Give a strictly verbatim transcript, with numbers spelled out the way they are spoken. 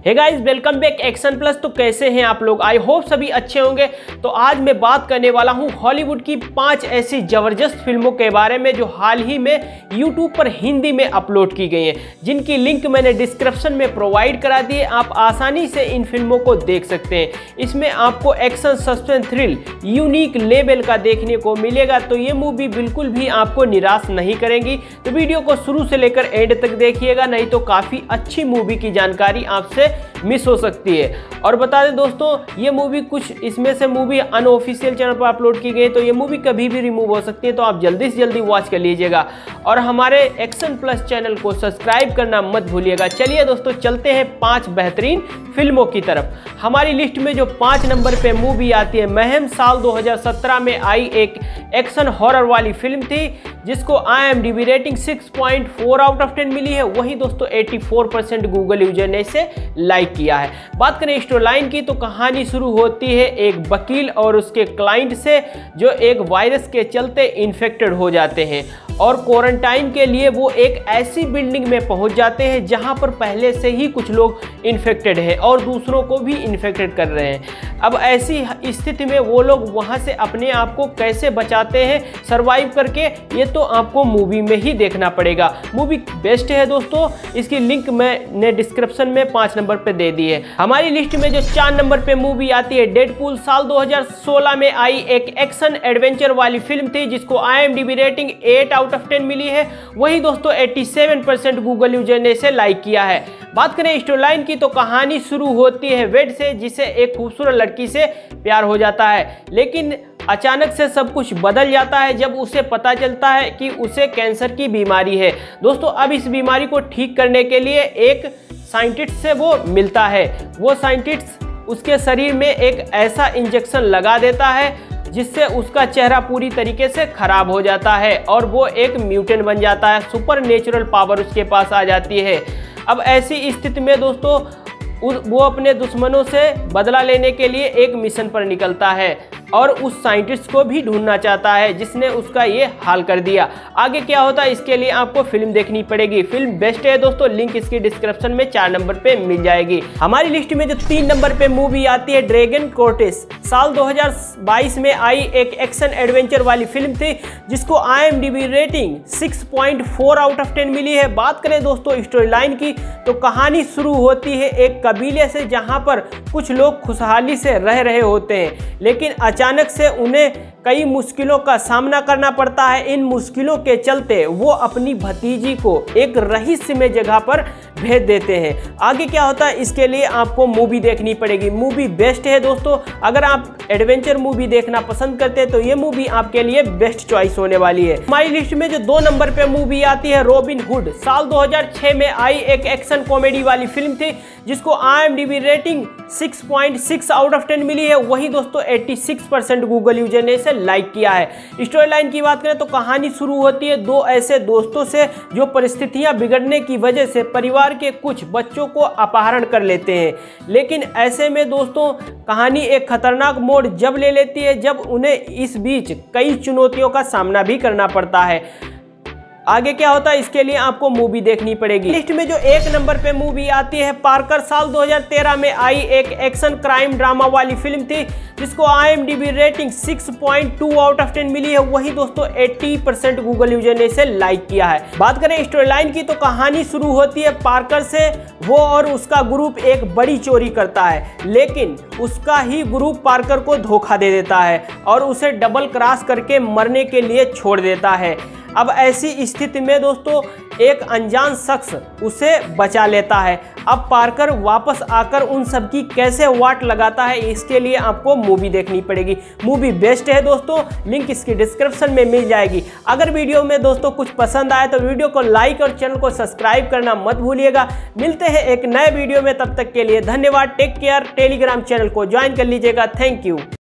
हे guys, welcome back action plus. तो कैसे हैं आप लोग? आई होप सभी अच्छे होंगे। तो आज मैं बात करने वाला हूं हॉलीवुड की पांच ऐसी जबरदस्त फिल्मों के बारे में जो हाल ही में यूट्यूब पर हिंदी में अपलोड की गई हैं, जिनकी लिंक मैंने डिस्क्रिप्शन में प्रोवाइड करा दी है। आप आसानी से इन फिल्मों को देख सकते हैं। इसमें आपको action, suspense, thrill unique level का देखने को मिलेगा। तो ये मूवी बिल्कुल भी आपको निराश नहीं करेंगी। तो वीडियो को शुरू से लेकर एंड तक देखिएगा, नहीं तो काफ़ी अच्छी मूवी की जानकारी आपसे मिस हो सकती है। और बता दें दोस्तों, ये मूवी कुछ इसमें से मूवी अनऑफिशियल चैनल पर अपलोड की गई, तो ये मूवी कभी भी रिमूव हो सकती है। तो आप जल्दी से जल्दी वॉच कर लीजिएगा और हमारे एक्शन प्लस चैनल को सब्सक्राइब करना मत भूलिएगा। चलिए दोस्तों, चलते हैं पांच बेहतरीन फिल्मों की तरफ। हमारी लिस्ट में जो पांच नंबर पे मूवी आती है, महम साल दो हज़ार सत्रह में आई एक एक्शन हॉरर वाली फिल्म थी, जिसको I M D B rating six point four out of ten मिली है। वही दोस्तों चौरासी परसेंट गूगल यूजर ने इसे लाइक किया है। बात करें स्टोरी लाइन की, तो कहानी शुरू होती है एक वकील और उसके क्लाइंट से, जो एक वायरस के चलते इन्फेक्टेड हो जाते हैं और क्वारंटाइन के लिए वो एक ऐसी बिल्डिंग में पहुंच जाते हैं जहां पर पहले से ही कुछ लोग इन्फेक्टेड हैं और दूसरों को भी इन्फेक्टेड कर रहे हैं। अब ऐसी स्थिति में वो लोग वहां से अपने आप को कैसे बचाते हैं सरवाइव करके, ये तो आपको मूवी में ही देखना पड़ेगा। मूवी बेस्ट है दोस्तों, इसकी लिंक मैंने डिस्क्रिप्शन में पाँच नंबर पे दे दी है। हमारी लिस्ट में जो चार नंबर पे मूवी आती है, डेडपूल साल दो हज़ार सोलह में आई एक एक्शन एडवेंचर वाली फिल्म थी, जिसको I M D B rating eight out of ten मिली है। वही दोस्तों सत्तासी परसेंट गूगल यूजर ने इसे लाइक किया है। बात करें स्टोरी लाइन की, तो कहानी शुरू होती है वेड से, जिसे एक खूबसूरत लड़की से प्यार हो जाता है, लेकिन अचानक से सब कुछ बदल जाता है जब उसे पता चलता है कि उसे कैंसर की बीमारी है। दोस्तों, अब इस बीमारी को ठीक करने के लिए एक साइंटिस्ट से वो मिलता है। वो साइंटिस्ट उसके शरीर में एक ऐसा इंजेक्शन लगा देता है जिससे उसका चेहरा पूरी तरीके से खराब हो जाता है और वो एक म्यूटेंट बन जाता है। सुपर नेचुरल पावर उसके पास आ जाती है। अब ऐसी स्थिति में दोस्तों वो अपने दुश्मनों से बदला लेने के लिए एक मिशन पर निकलता है और उस साइंटिस्ट को भी ढूंढना चाहता है जिसने उसका ये हाल कर दिया। आगे क्या होता है, इसके लिए आपको फिल्म देखनी पड़ेगी। फिल्म बेस्ट है दोस्तों, लिंक इसकी डिस्क्रिप्शन में चार नंबर पे मिल जाएगी। हमारी लिस्ट में जो तीन नंबर पे मूवी आती है, ड्रैगन कोर्टेस साल दो हज़ार बाईस में आई एक एक्शन एडवेंचर वाली फिल्म थी, जिसको I M D B rating six point four out of ten मिली है। बात करें दोस्तों स्टोरी लाइन की, तो कहानी शुरू होती है एक कबीले से, जहां पर कुछ लोग खुशहाली से रह रहे होते हैं, लेकिन अचानक से उन्हें कई मुश्किलों का सामना करना पड़ता है। इन मुश्किलों के चलते वो अपनी भतीजी को एक रहस्यमय जगह पर भेज देते हैं। आगे क्या होता है, इसके लिए आपको मूवी देखनी पड़ेगी। मूवी बेस्ट है दोस्तों, अगर आप एडवेंचर मूवी देखना पसंद करते हैं तो ये मूवी आपके लिए बेस्ट चॉइस होने वाली है। हमारी लिस्ट में जो दो नंबर पे मूवी आती है, रॉबिन हुड साल दो हज़ार छह में आई एक एक्शन कॉमेडी वाली फिल्म थी, जिसको I M D B rating six point six out of ten मिली है। वही दोस्तों छियासी परसेंट गूगल यूजर ने इसे लाइक किया है। स्टोरी लाइन की बात करें तो कहानी शुरू होती है दो ऐसे दोस्तों से, जो परिस्थितियां बिगड़ने की वजह से परिवार के कुछ बच्चों को अपहरण कर लेते हैं। लेकिन ऐसे में दोस्तों कहानी एक खतरनाक मोड़ जब ले लेती है, जब उन्हें इस बीच कई चुनौतियों का सामना भी करना पड़ता है। आगे क्या होता है, इसके लिए आपको मूवी देखनी पड़ेगी। लिस्ट में जो एक नंबर पे मूवी आती है, पार्कर साल दो हज़ार तेरह में आई एक एक्शन क्राइम ड्रामा वाली फिल्म थी, जिसको I M D B rating six point two out of ten मिली है। वही दोस्तों अस्सी परसेंट गूगल यूजर ने इसे लाइक किया है। बात करें स्टोरी लाइन की, तो कहानी शुरू होती है पार्कर से। वो और उसका ग्रुप एक बड़ी चोरी करता है, लेकिन उसका ही ग्रुप पार्कर को धोखा दे देता है और उसे डबल क्रॉस करके मरने के लिए छोड़ देता है। अब ऐसी स्थिति में दोस्तों एक अनजान शख्स उसे बचा लेता है। अब पार्कर वापस आकर उन सब की कैसे वाट लगाता है, इसके लिए आपको मूवी देखनी पड़ेगी। मूवी बेस्ट है दोस्तों, लिंक इसकी डिस्क्रिप्शन में मिल जाएगी। अगर वीडियो में दोस्तों कुछ पसंद आए तो वीडियो को लाइक और चैनल को सब्सक्राइब करना मत भूलिएगा। मिलते हैं एक नए वीडियो में, तब तक के लिए धन्यवाद। Take care. टेलीग्राम चैनल को ज्वाइन कर लीजिएगा। Thank you.